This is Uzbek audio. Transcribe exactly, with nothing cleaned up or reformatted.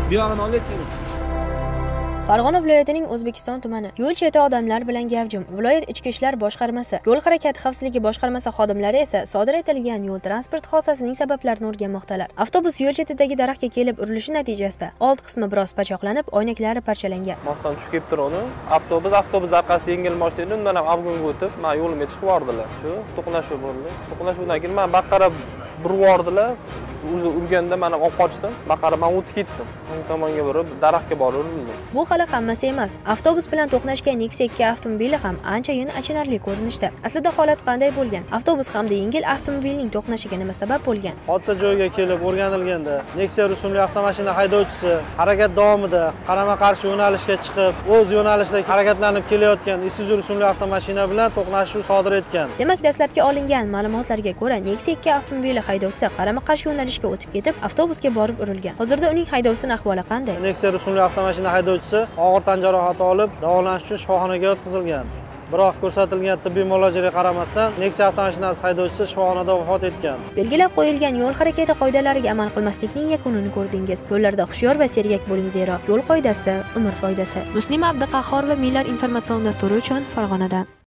Bu yoqdan olayotgan. Farg'ona viloyatining O'zbekiston tumani. Yo'l cheti odamlar bilan gavjum. Viloyat ichki ishlar boshqarmasi, yo'l harakati xavfsizligi boshqarmasi xodimlari esa sodir etilgan yo'l transport hodisasining sabablarini o'rganmoqdalar. Avtobus yo'l chetidagi daraxtga kelib urilishi natijasida old qismi biroz pachoqlanib, oynaklari parchalangan. Mosdan tushib kelib turadi. Avtobus avtobus orqasida yengil mashina undan ham avgonga o'tib, men yo'limga chiqib bordilar. Shu to'qnashuv bo'ldi. To'qnashuvdan keyin men baqarab burvordilar. Urganda men ham olib qochdim. Baqarab men o'tib ketdim. O'ng tomonga borib, daraxtga borib urildim. Bu hali hammasi emas. Avtobus bilan to'qnashgan Nexia ikki avtomobili ham anchayin achinarli ko'rinishda. Aslida holat qanday bo'lgan? Avtobus hamda yengil avtomobilning to'qnashiga nima sabab bo'lgan? Hodisa joyiga kelib o'rganilganda, Nexia rusumli avtomashina haydovchisi harakat davomida qarama-qarshi yo'nalishga chiqib, o'z yo'nalishida harakatlanib kelayotgan Isuzu rusumli avtomashina bilan to'qnashuv sodir etgan. Demak, dastlabki olingan ma'lumotlarga ko'ra, Nexia ikki avtomobili haydovchisi qarama-qarshi yo'nalishga o'tib ketib, avtobusga borib urilgan. Hozirda uning haydovchisining ahvoli qanday? Nexia rusumli avtomashina haydovchisi og'ir tan jarohati olib, davolanish uchun shifoxonaga yotqizilgan. Biroq ko'rsatilgan tibbiy muolajaga qaramasdan Nexia avtomashinasi haydovchisi shifoxonada vafot etgan. Belgilab qo'yilgan yo'l harakati qoidalariga amal qilmaslikning yakunini ko'rdingiz. Yo'llarda hushyor va sergak bo'ling, zero yo'l qoidasi umr foydasi. Muslima Abduqahhor va Millar informatsion dasturi uchun Farg'onadan.